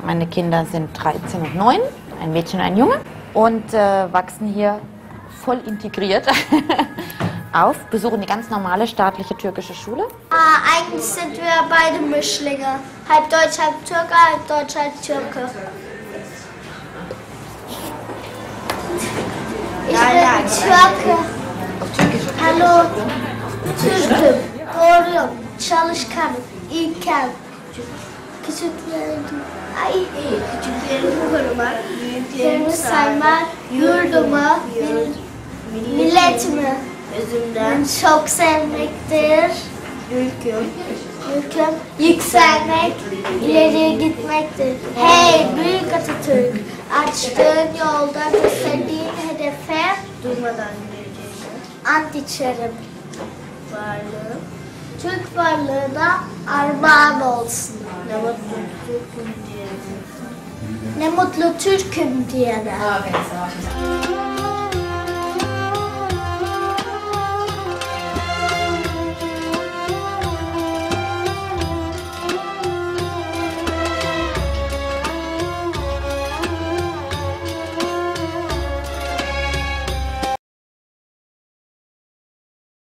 Meine Kinder sind 13 und 9, ein Mädchen und ein Junge, und wachsen hier voll integriert auf, besuchen die ganz normale staatliche türkische Schule. Eigentlich sind wir beide Mischlinge. Halb Deutsch, halb Türke, halb Deutsch, halb Türke. Ich bin Türke. Hallo. Türk'üm. Doğruyum. Çalışkanım. İlkel. Küçüklerimi korumak. Büyüklerimi saymak. Yurdumu. Milletimi. Özümden. Çok sevmektir. Ülküm. Yükselmek. İleriye gitmektir. Hey büyük Atatürk. Açtığın yolda gösterdiğin hedefe durmadan yürüyeceğim. Ant içerim. Varlığım. Türk varlığına armağan olsun. Ne mutlu Türk'üm diyene.